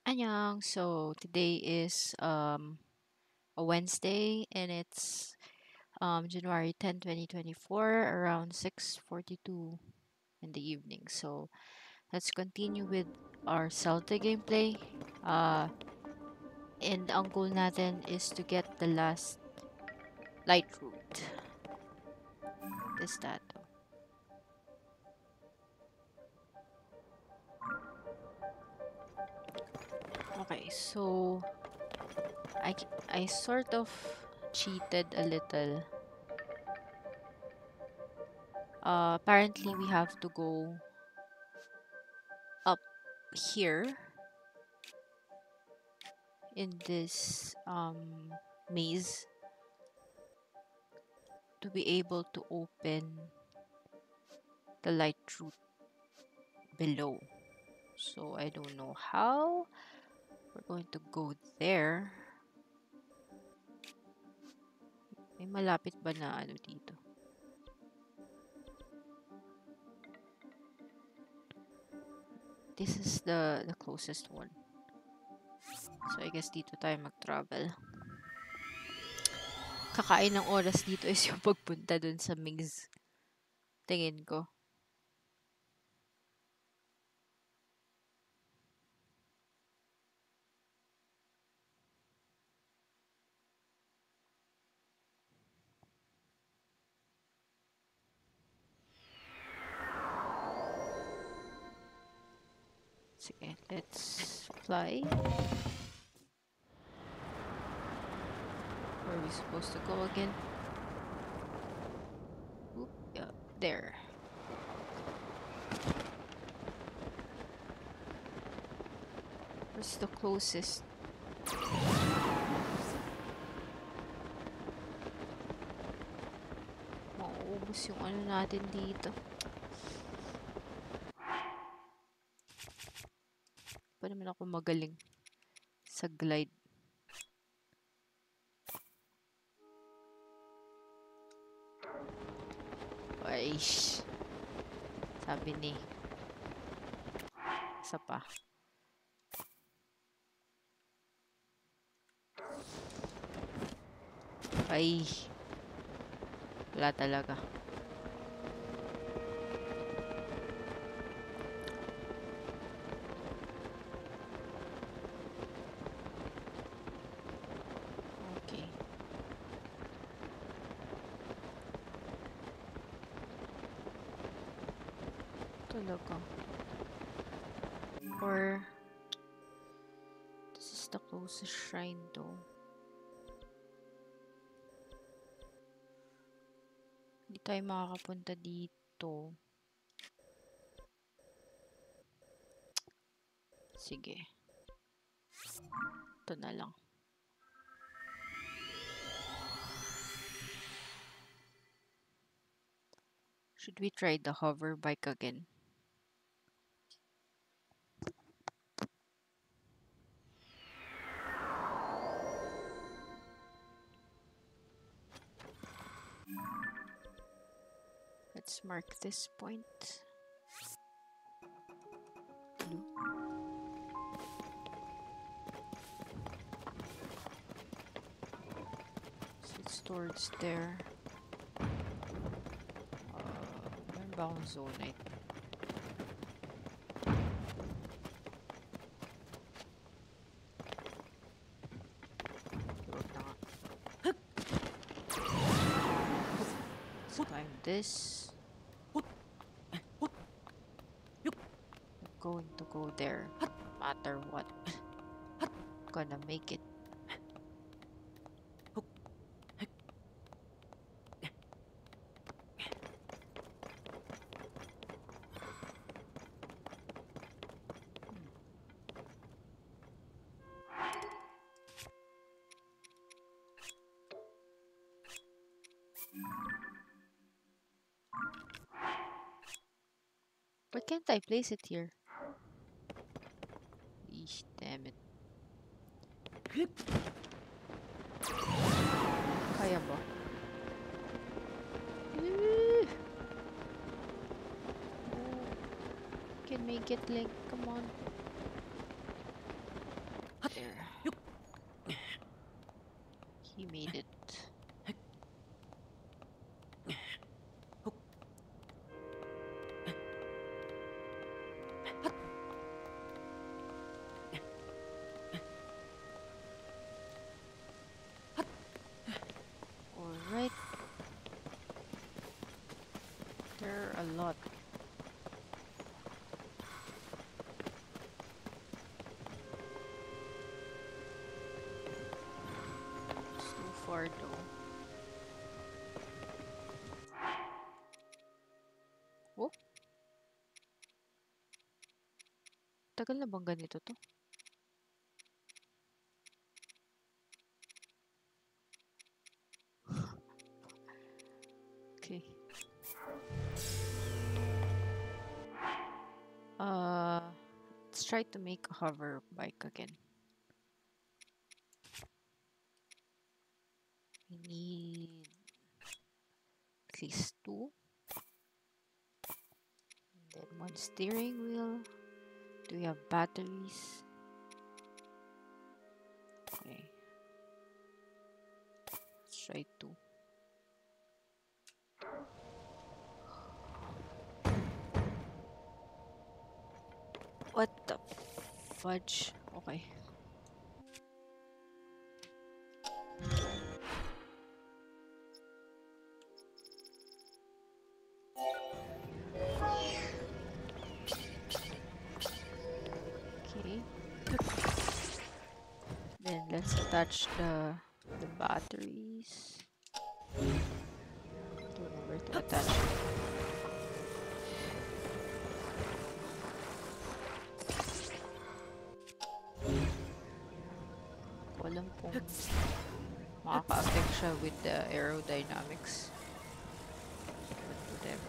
Annyeong. So today is a Wednesday and it's January 10, 2024 around 6:42 in the evening. So let's continue with our Celta gameplay. Uh and ang goal natin is to get the last light route. This that. Okay, so I sort of cheated a little. Apparently we have to go up here in this maze to be able to open the light route below. So I don't know how we're going to go there. May malapit ba na ano dito? This is the closest one. So I guess dito tayo mag-travel. Kakain ng oras dito is yung pagpunta dun sa maze. Tingin ko. Sige, let's fly. Where are we supposed to go again? Oop, yeah, there. Where's the closest? Mauubos yung ano natin dito. Pa naman ako magaling sa glide. Ay, sabi ni. Isa pa. Ay, wala talaga. Okay. Talaga. Or, this is the closest shrine though. Hindi tayo makakapunta dito. Sige. Ito na lang. Should we try the hover bike again? Let's mark this point. Blue. So it's towards there. Meron ba akong zonite? Huwag na nga. Let's climb this. I'm going to go there, no matter what. Gonna make it. Why can't I place it here? Eesh, damn it. Kaya ba? Can make it, Link. Come on. There. He made it. Alright. There are a lot. It's too far though. Oh, tagal na bang ganito to? Okay. Let's try to make a hover bike again. We need at least 2. And then 1 steering wheel. Do we have batteries? Okay. Let's try 2. What the fudge? Okay. Okay. Then let's attach the batteries. Don't know where to attach it. Walang pong makaka-affect siya with the aerodynamics. But whatever.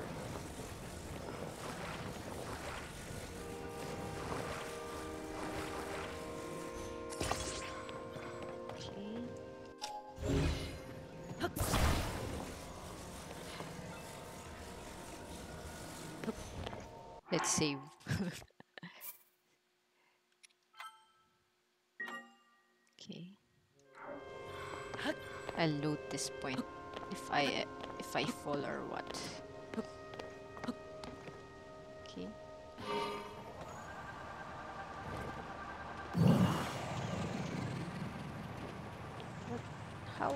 Let's save. Okay. I'll load this point if I fall or what. Okay. What? How?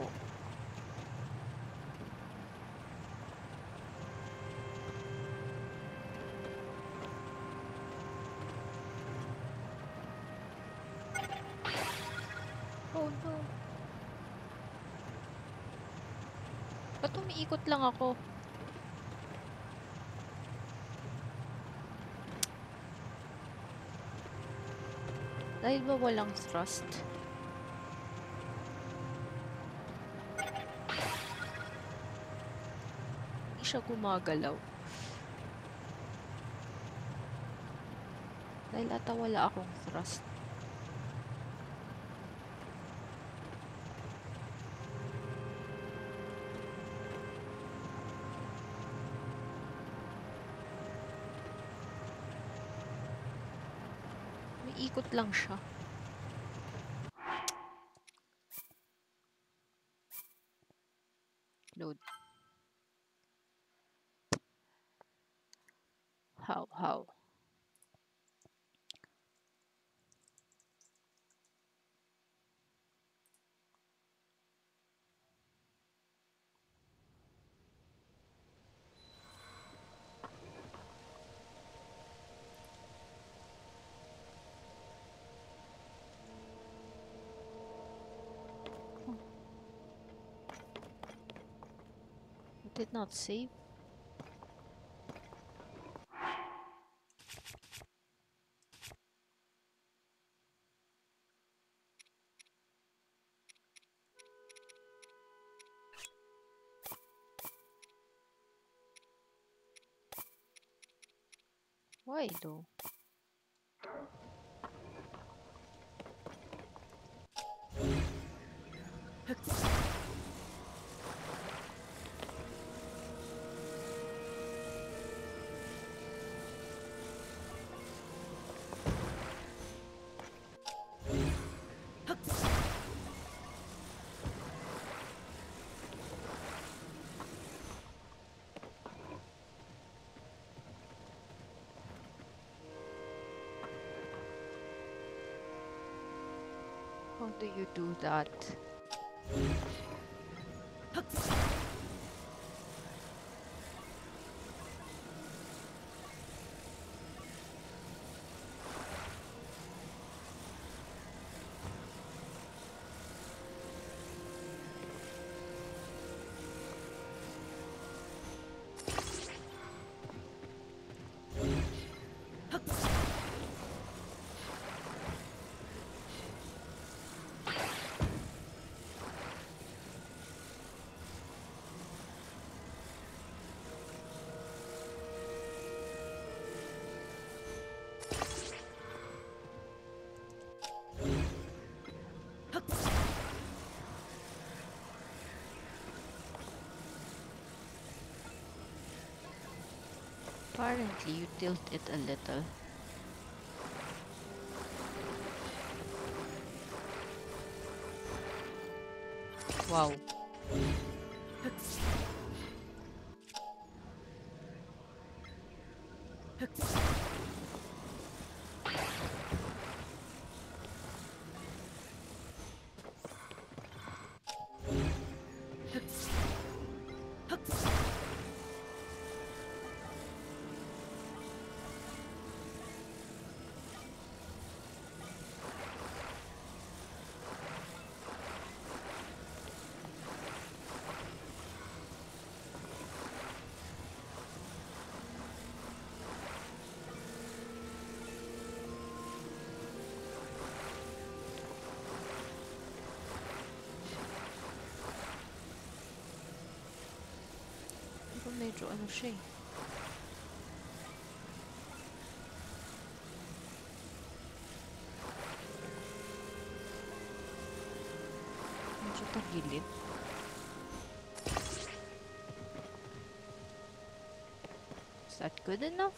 Oh no. Ba't umiikot lang ako? Dahil ba walang thrust? Hindi siya gumagalaw. Dahil ata wala akong thrust. Ikot lang siya. Load. How? It did not save. Why though? How do you do that? Apparently, you tilt it a little. Wow. Pero medyo ano siya eh. Medyo tagilid. Is that good enough?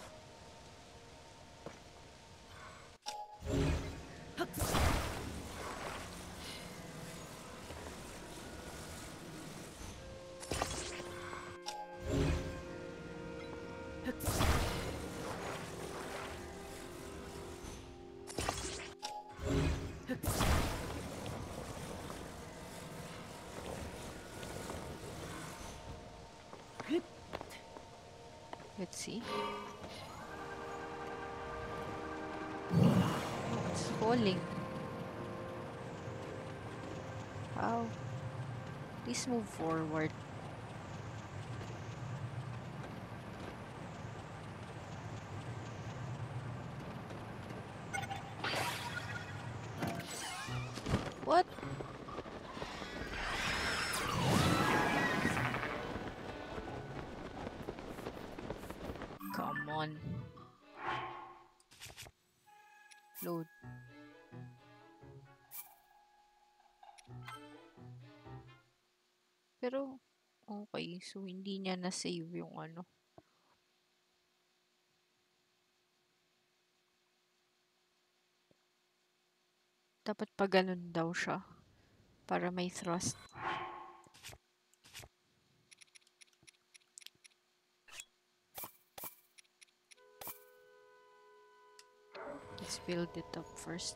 Let's see. Oh, it's falling. How? Please move forward. What? Come on. Load. Pero, okay. So, hindi niya na-save yung ano. Dapat pa ganun daw siya. Para may thrust. Let's build it up first.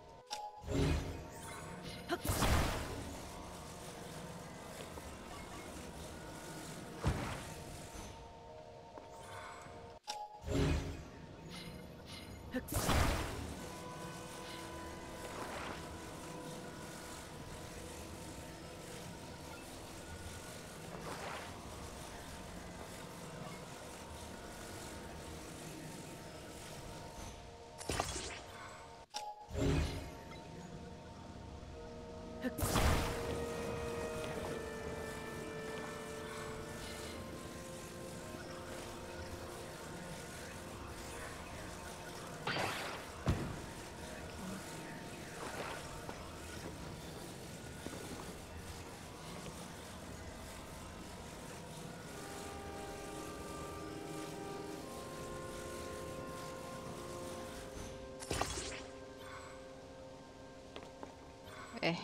Eh.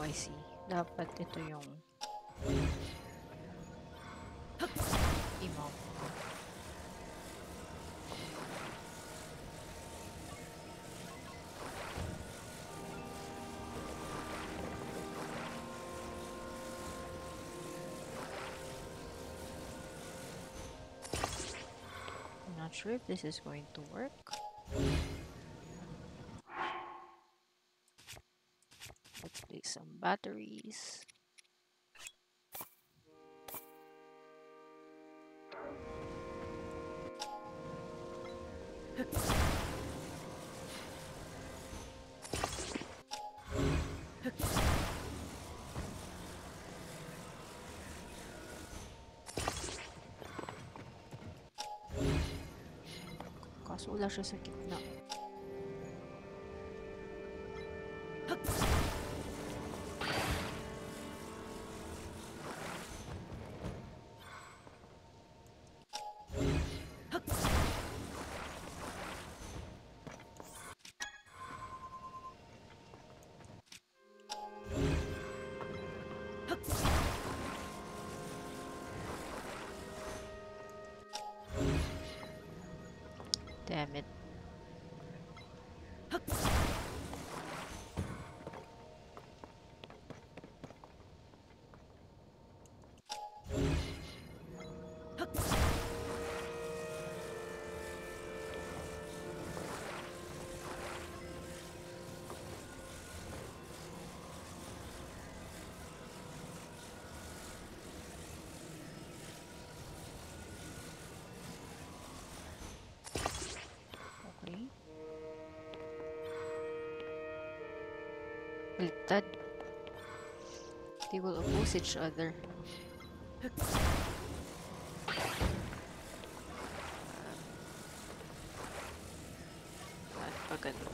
I see. Dapat ito yung i-mount. I'm not sure if this is going to work. Let's place some batteries. Kaso wala siya sa gitna. Damn it. Okay. Baliktad. They will oppose each other. At pag ano.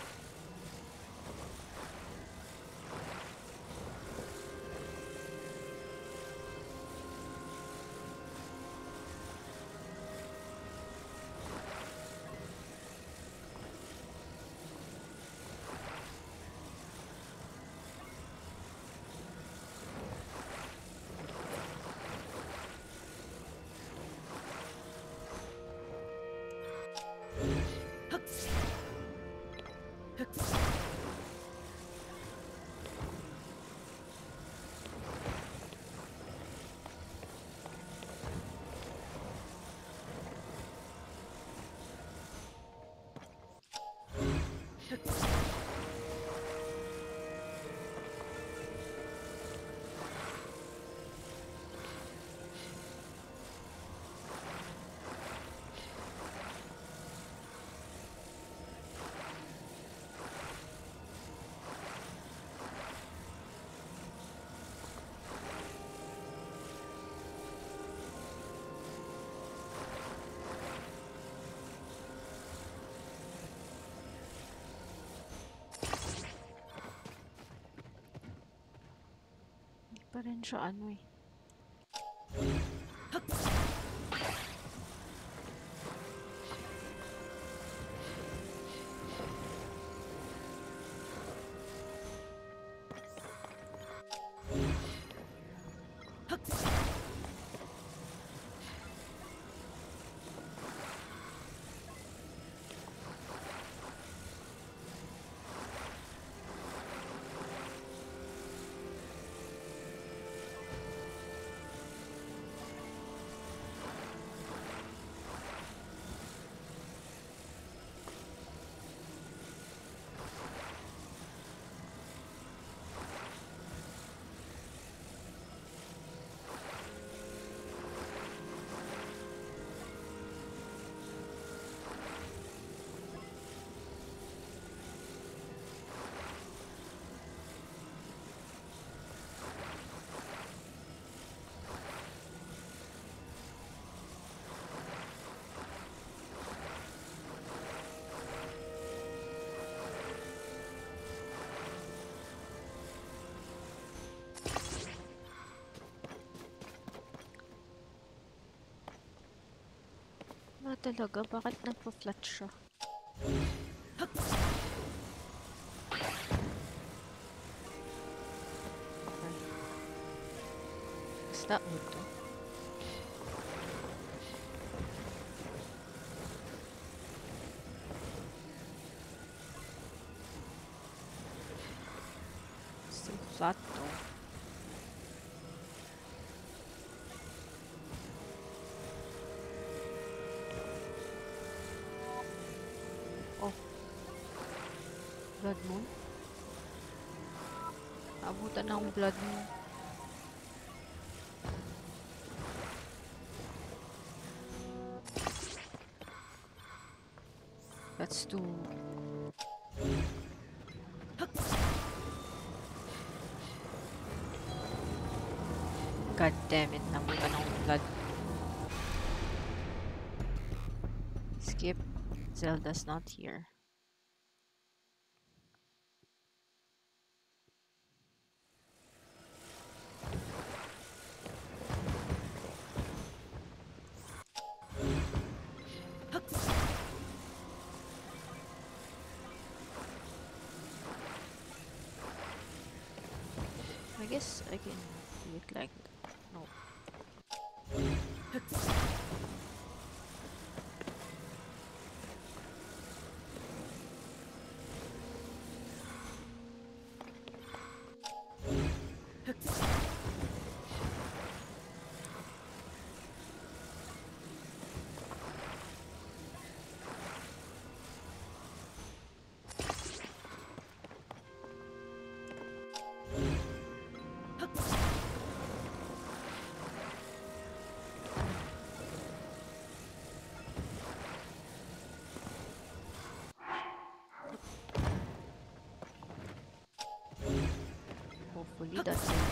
Hindi pa rin siya ano eh. Wala talaga, bakit nagpa-flat siya? What's that would do? Still flat though. Oh, blood moon? Abutan ng blood moon. That's too... God damn it, nabutan ng blood. Skip. Zelda's not here. I guess I can do it like that. No. Hopefully that's it.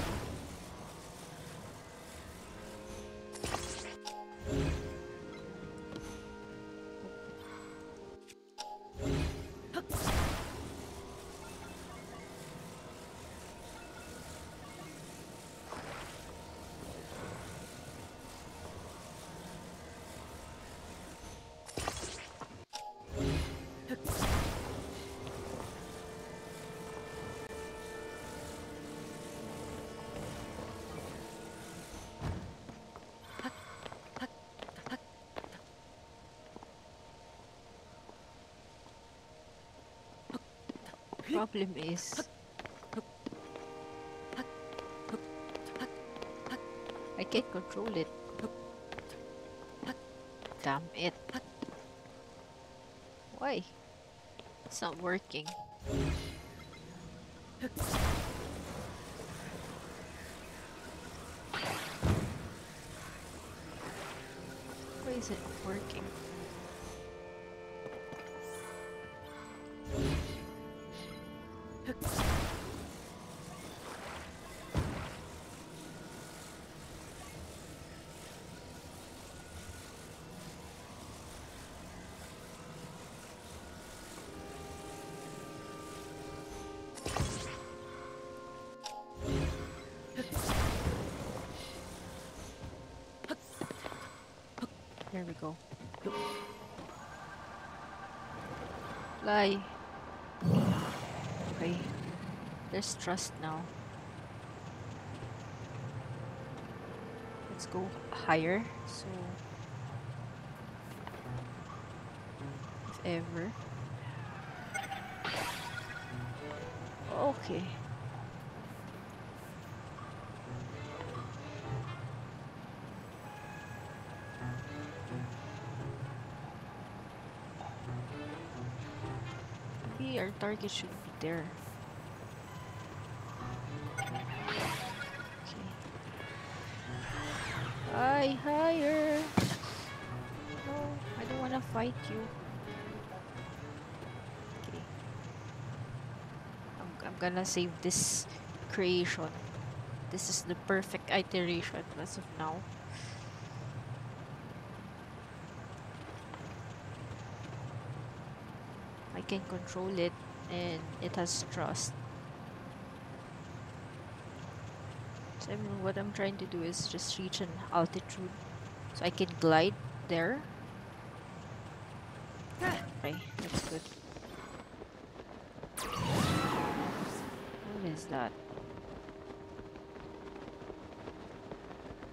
Problem is I can't control it. Damn it. Why? It's not working. Why is it working? There we go. Fly. Okay. There's trust now. Let's go higher. So, if ever. Okay. Maybe our target should be there. Okay. Higher! No, I don't wanna fight you. Okay. I'm gonna save this creation. This is the perfect iteration as of now. I can control it and it has trust. So what I'm trying to do is just reach an altitude so I can glide there. Okay, that's good. What is that?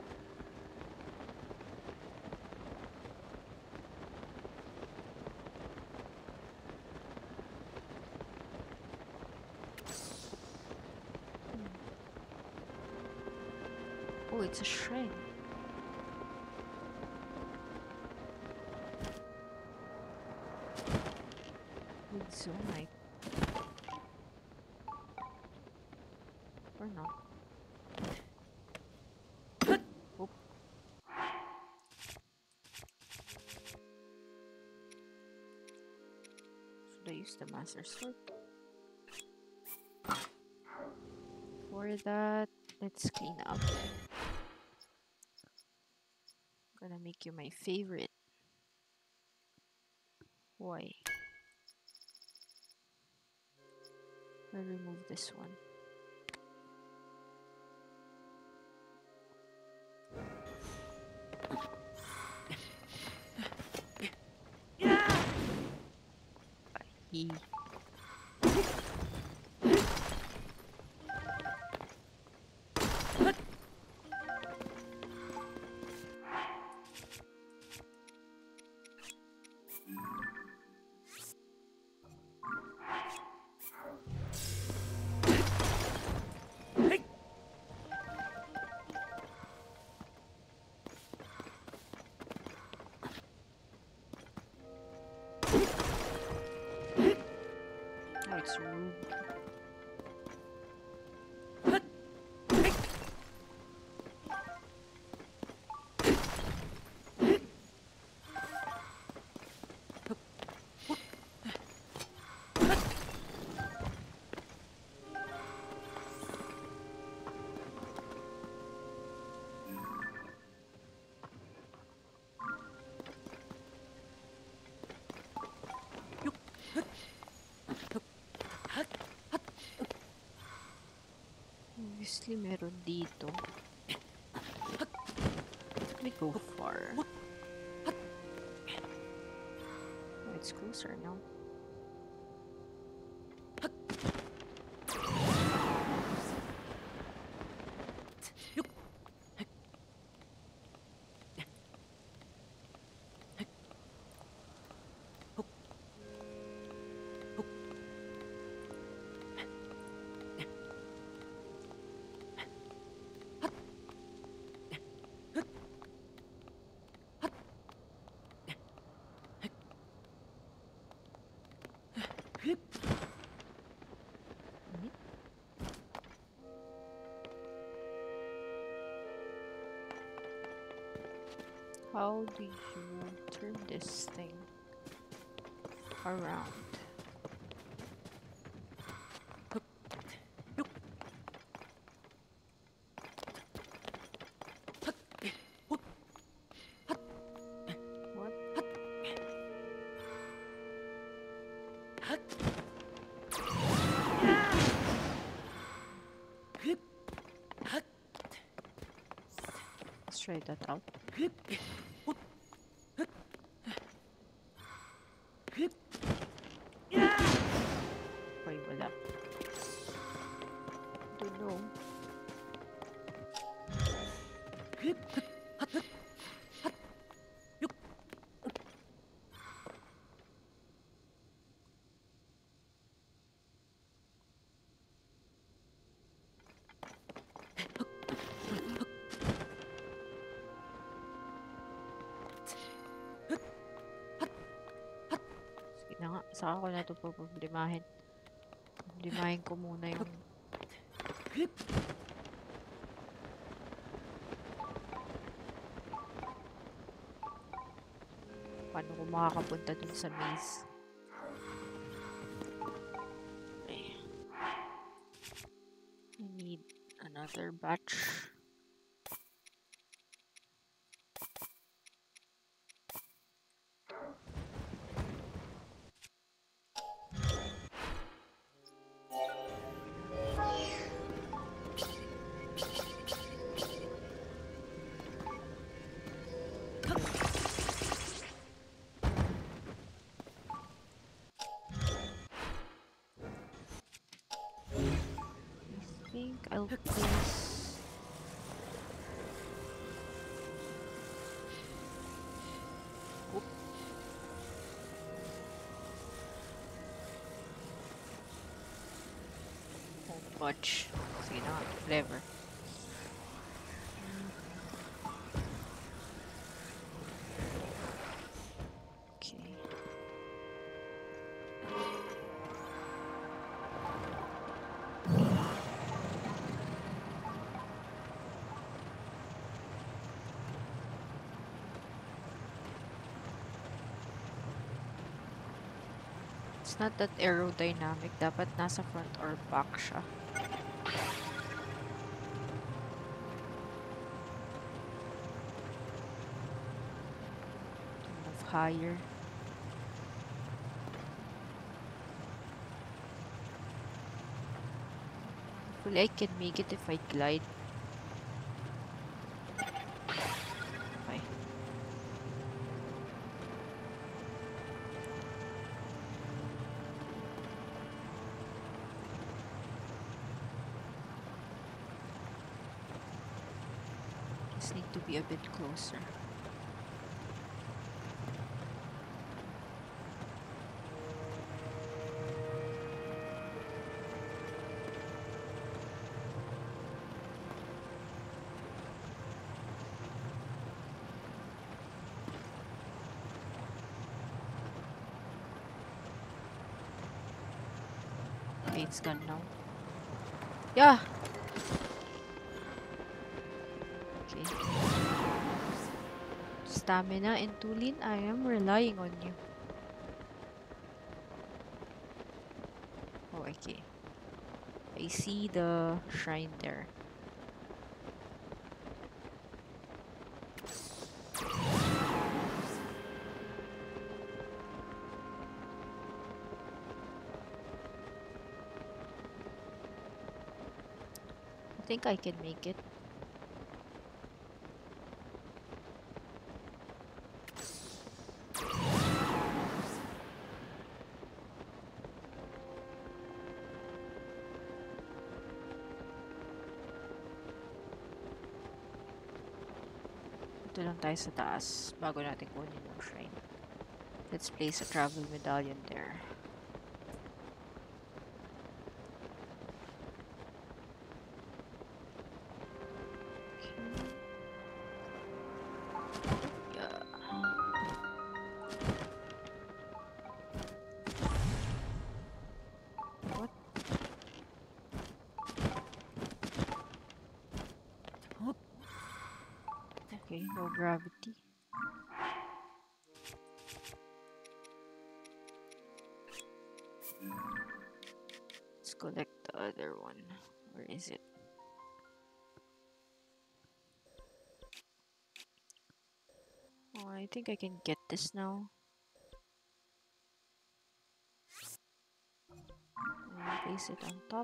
it's a shrine. With Zoomite. Or not. Oop. Should I use the Master Sword? For that, let's clean up. I'm gonna make you my favorite. Why? I'll remove this one. He. Oh, it's rude. Obviously, meron dito. Let me go far. Oh, it's closer now. How do you turn this thing around? What? Let's try that out. Why wala? Don't know. Sige na nga, saka ko na ito problemahin. Problemahin ko muna yung... Paano ko makakapunta dun sa maze? Okay. I need another batch. I think I'll place... Oop. Won't budge. Sige na nga, flavor. It's not that aerodynamic. Dapat nasa front or back siya. Move higher. Hopefully I can make it if I glide. Okay. Just need to be a bit closer. Okay, it's gone now. Yeah! Okay. Stamina and Tulin, I am relying on you. Oh, okay. I see the shrine there. I think I can make it. Ito lang tayo sa taas bago natin kunin yung shrine. Let's place a travel medallion there. Okay, no gravity. Let's collect the other one. Where is it? Oh, I think I can get this now. And place it on top.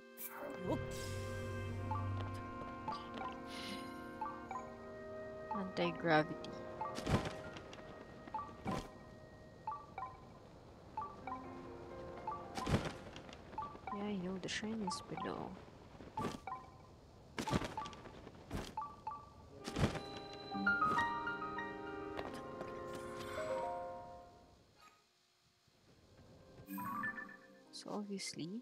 Anti-gravity. Yeah, I know the shrine is below. So obviously,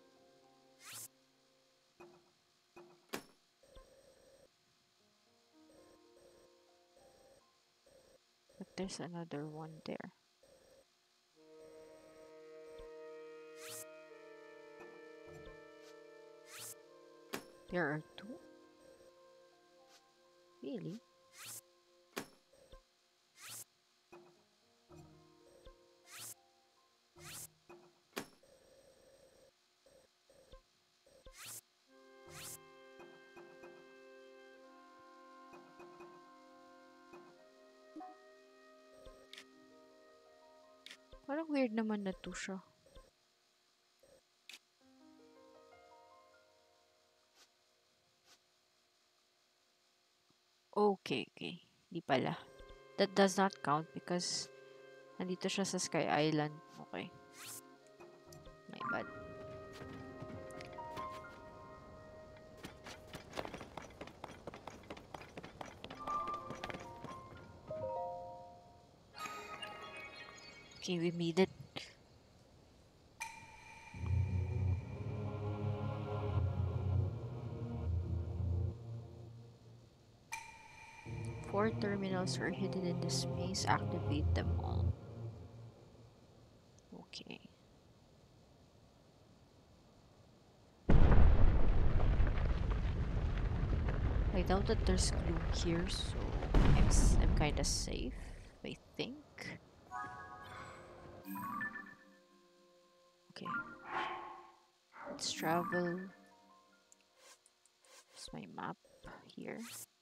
but there's another one there. There are two? Really? Parang weird naman na to siya. Okay, okay. Di pala. That does not count because nandito siya sa Sky Island. Okay. My bad. Okay, we made it. Four terminals are hidden in this maze. Activate them all. Okay. I doubt that there's gloom here, so I'm kind of safe, I think. Okay, let's travel. Here's my map here.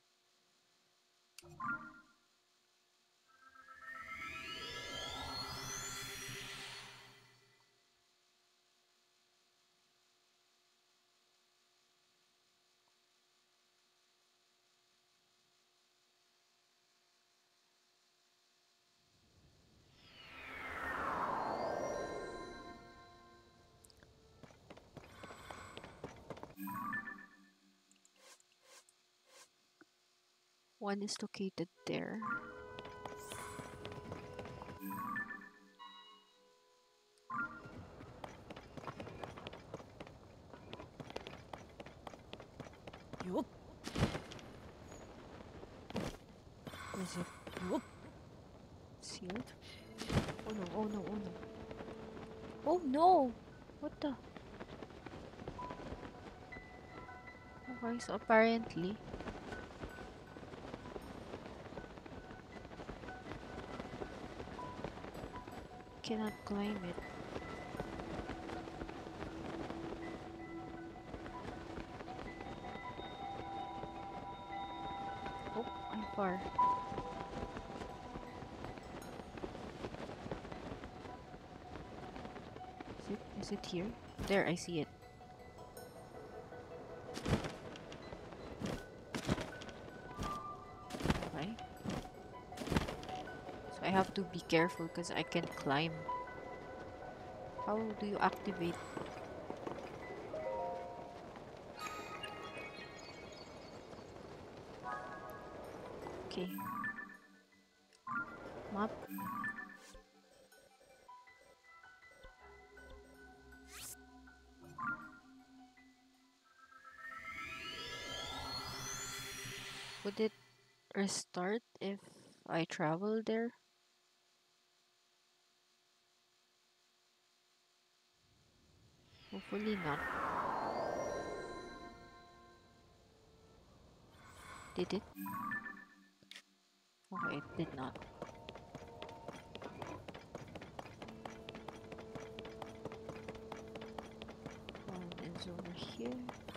One is located there. Yup. Is it Yup. sealed? Oh no, oh no, oh no. Oh no! What the? Okay, so apparently cannot climb it. Oh, I'm far. Is it? Is it here? There, I see it. Okay. So I have to be careful because I can climb. How do you activate? Okay. Map. Would it restart if I travel there? Hopefully not. Did it? Okay, it did not. One is over here.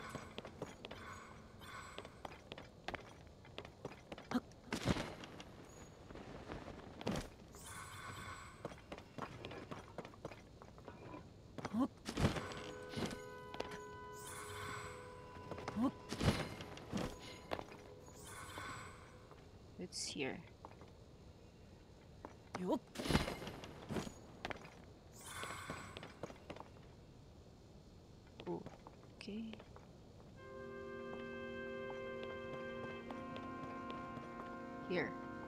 Yup. Yup. It's here. Yup. Oh, okay. Here.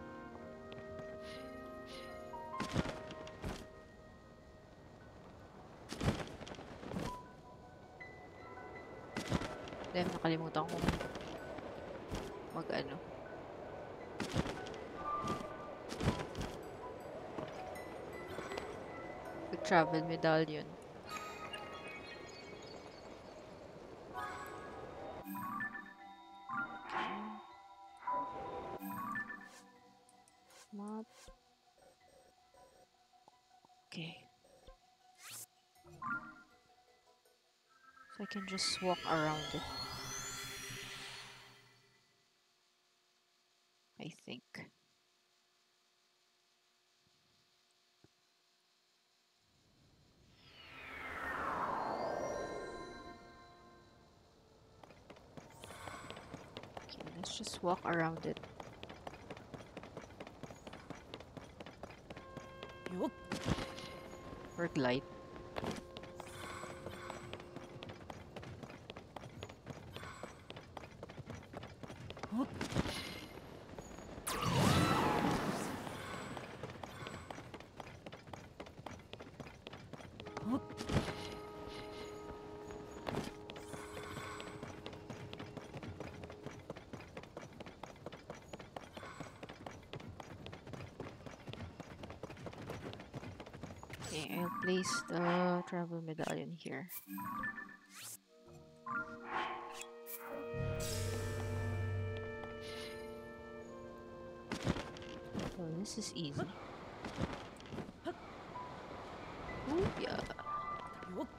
Then nakalimutan kong mag-ano. Mag-travel medallion. Map. Okay. So I can just walk around it. I think. Okay, let's just walk around it. Yup. Or glide. Yup. Yup. Okay, I'll place the travel medallion here. Well, this is easy. Ooh, yeah. Yup.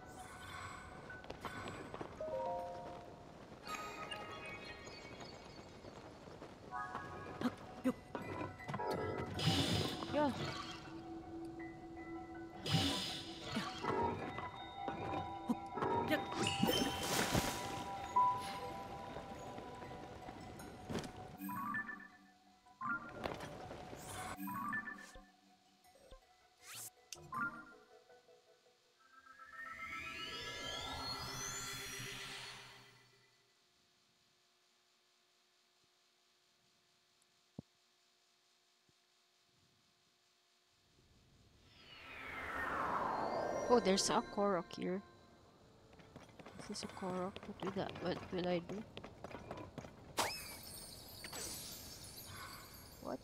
Oh, there's a Korok here. This is a Korok. What will I do? What?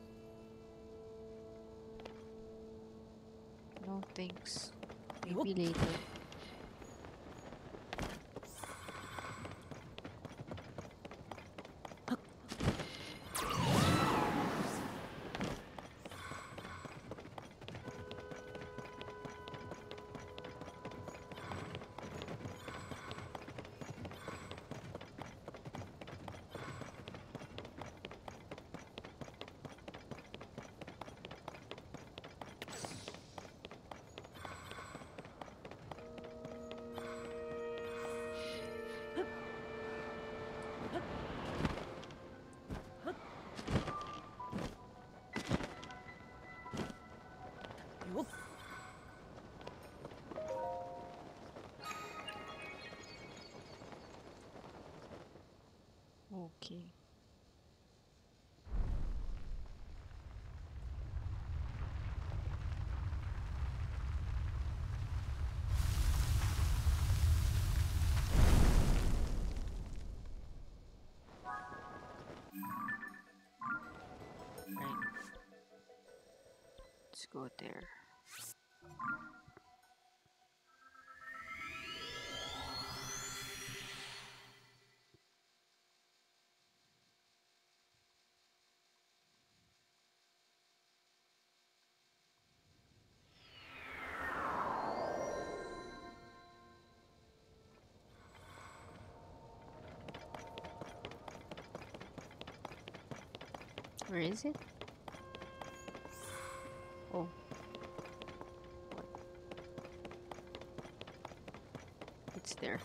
No thanks. Maybe later. Okay. Right. Let's go there. Where is it? Oh, it's there.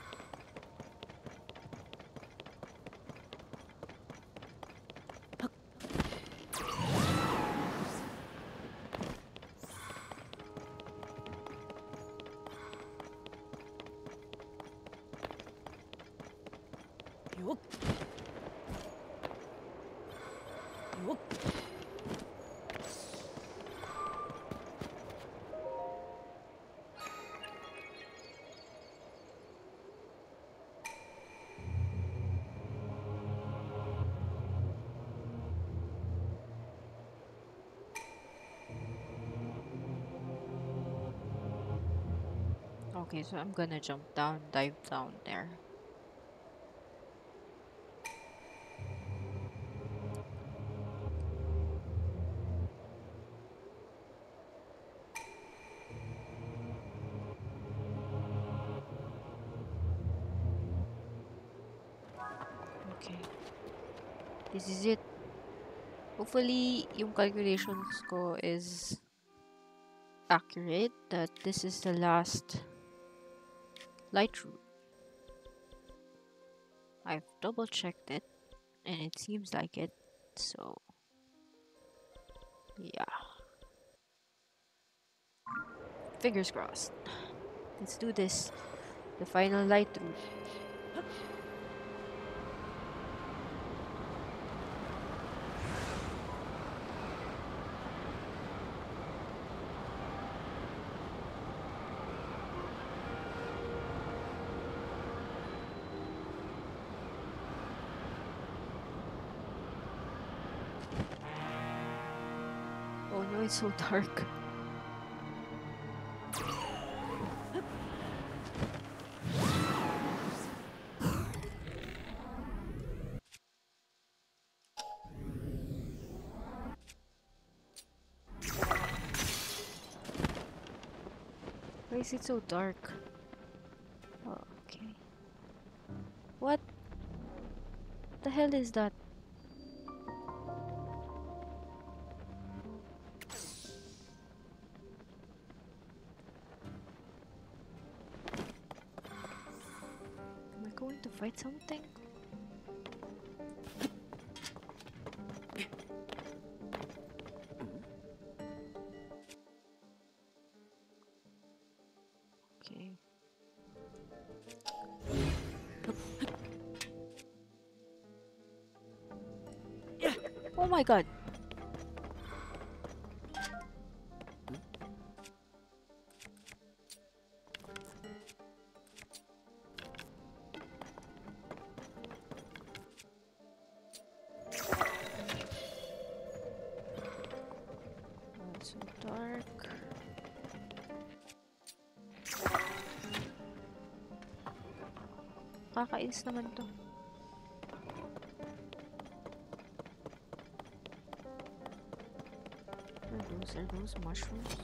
Okay, so I'm gonna jump down, dive down there. Okay, this is it. Hopefully, yung calculations ko is accurate that this is the last light route. I've double checked it and it seems like it. So, yeah, fingers crossed. Let's do this. The final light route. Oh no, it's so dark. Why is it so dark? Oh, okay. What the hell is that? Am I going to fight something? Okay. Oh my god. Oh, it's so dark. Kakainis naman to. Are those mushrooms?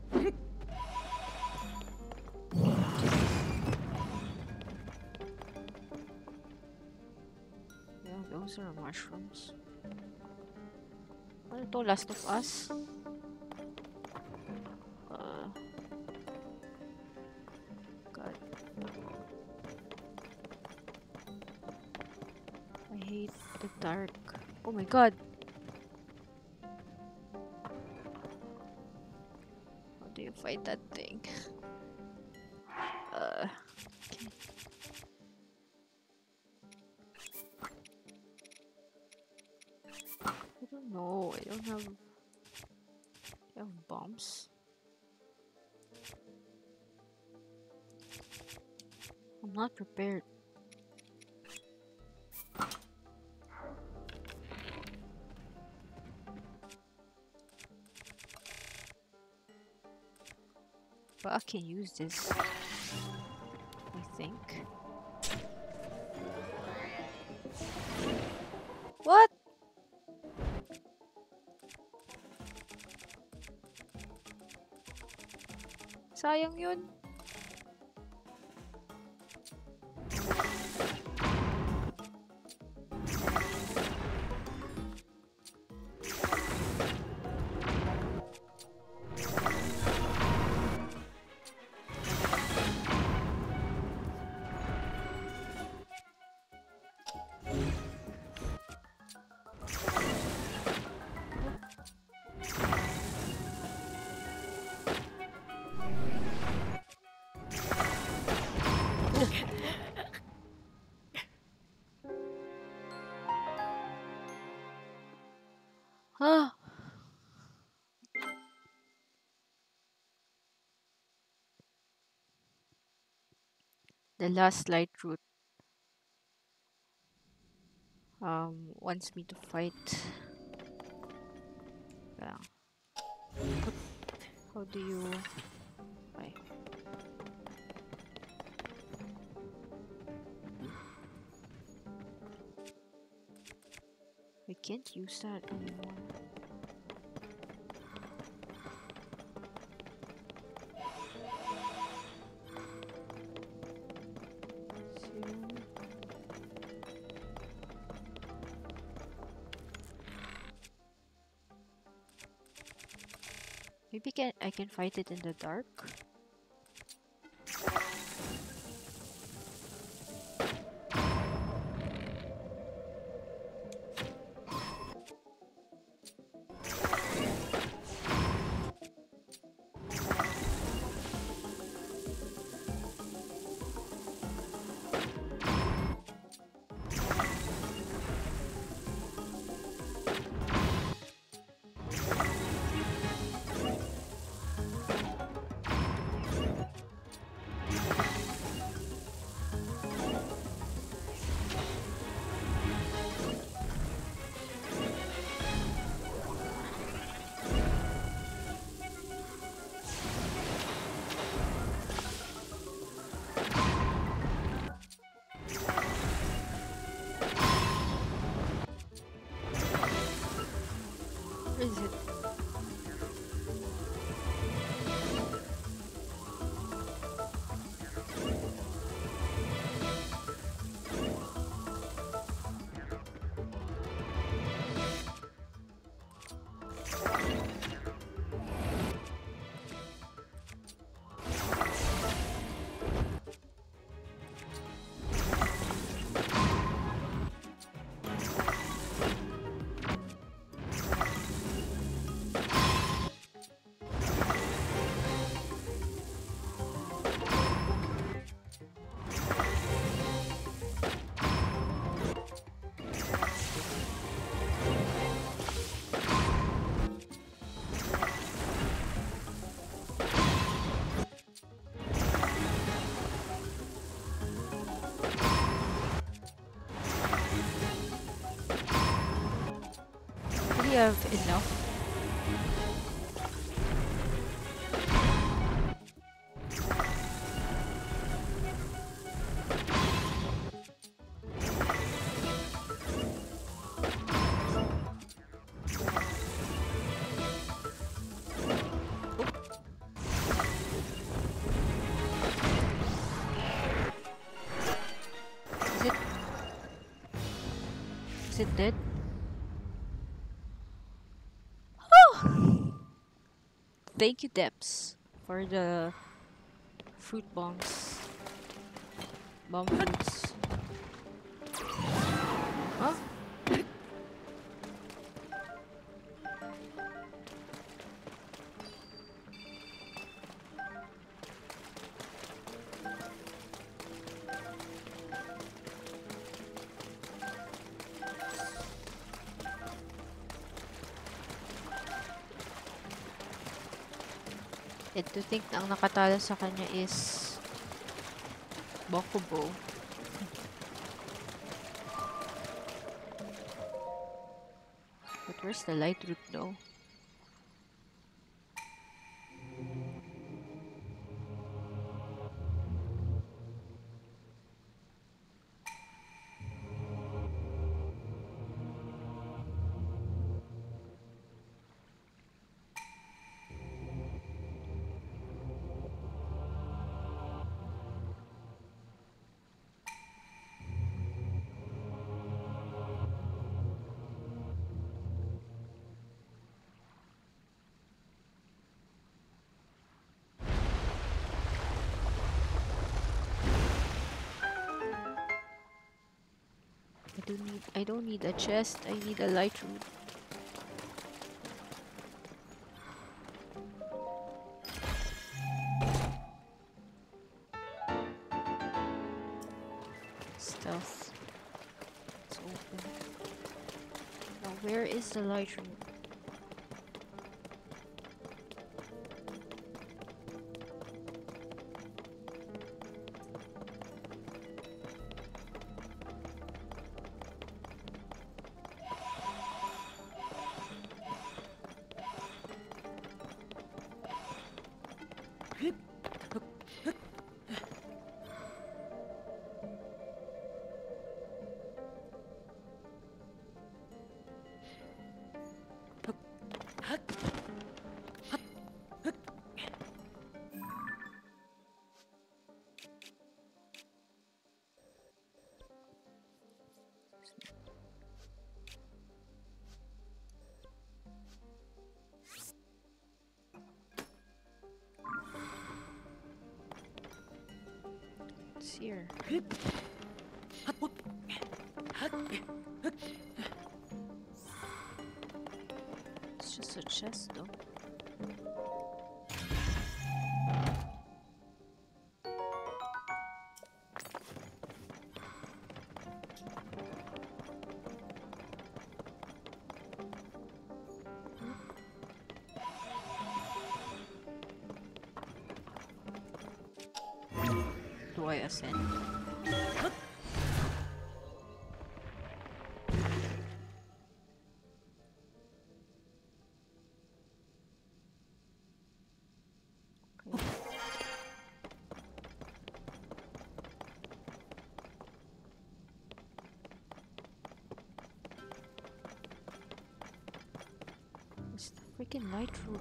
Yeah, those are mushrooms. Ano to? Last of Us? God. I hate the dark. Oh my god. How do you fight that thing? Okay. I don't know. I don't have. I have bombs. I'm not prepared. But I can use this. I think. What? Sayang yun. Ah. The last light route wants me to fight. Yeah. How do you? I can't use that anymore. Maybe I can fight it in the dark. you have enough? Is it is it dead? Thank you, Debs, for the fruit bombs. Bomb fruits. Huh? And to think na ang nakatalo sa kanya is Bokubo. But where's the light root though? I don't need a chest, I need a light root. Stealth. It's open. Now where is the light root? It's here. It's just a chest though. Do I ascend? It's the freaking light root.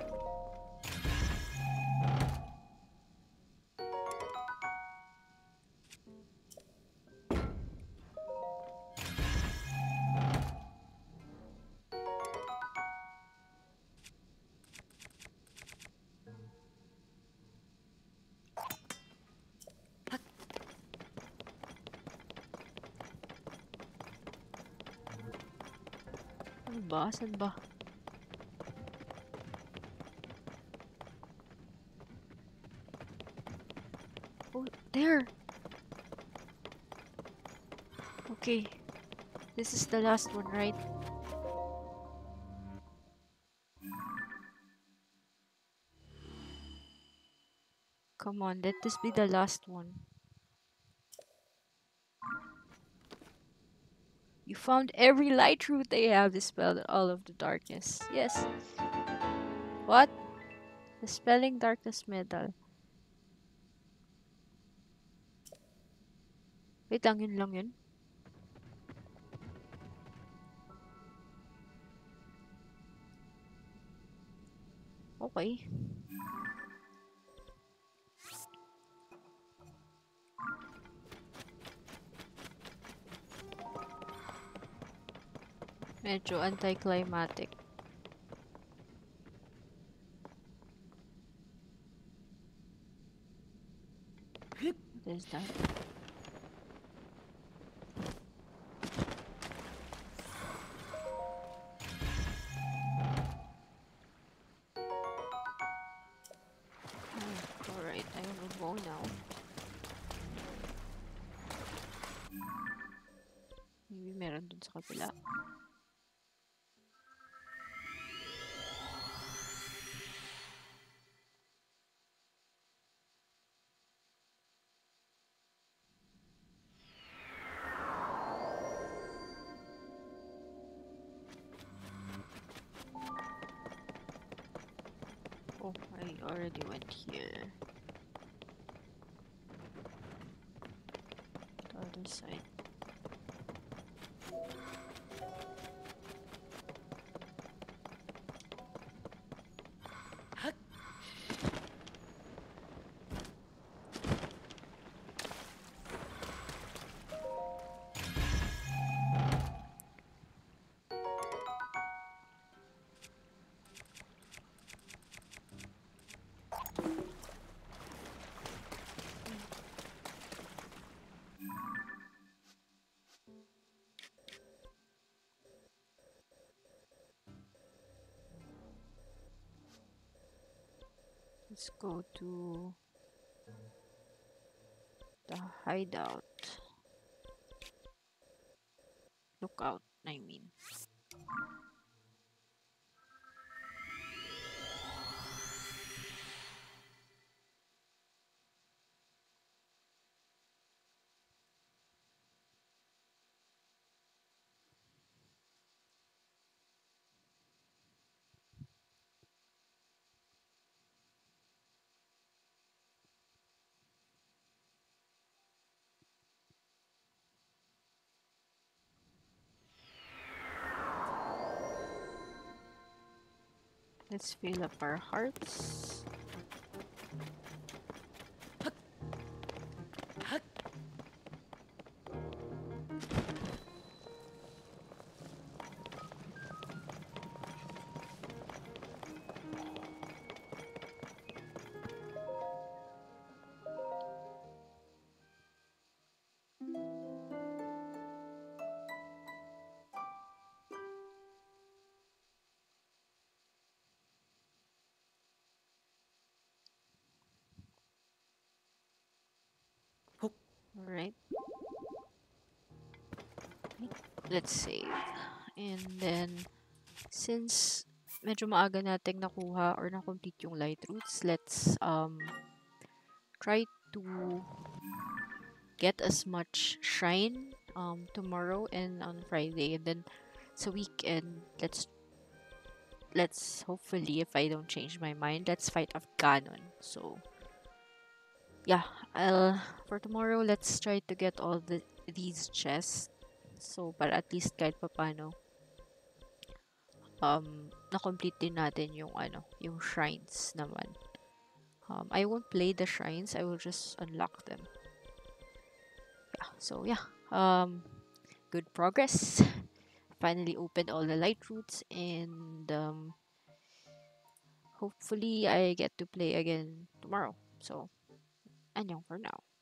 Ano ba? Saan ba? Oh, there! Okay. This is the last one, right? Come on, let this be the last one. You You found every light root they have dispelled all of the darkness. Yes. What? Dispelling darkness metal. Wait lang yun. Okay. Medyo anticlimactic. What is that? Oh, alright, I will go now. Maybe meron dun sa kabila. Oh, I already went here. The other side. Let's go to the hideout. Lookout, I mean. Let's fill up our hearts. Alright. Let's save. And then, since medyo maaga nating nakuha or na-complete yung light roots, let's try to get as much shrine tomorrow and on Friday, and then sa weekend let's hopefully, if I don't change my mind, let's fight off Ganon. So yeah, I'll for tomorrow let's try to get all these chests. So para at least kahit papano na-complete din natin yung yung shrines naman. I won't play the shrines, I will just unlock them. Yeah, so yeah. Good progress. Finally opened all the light roots, and hopefully I get to play again tomorrow. So, annyeong for now.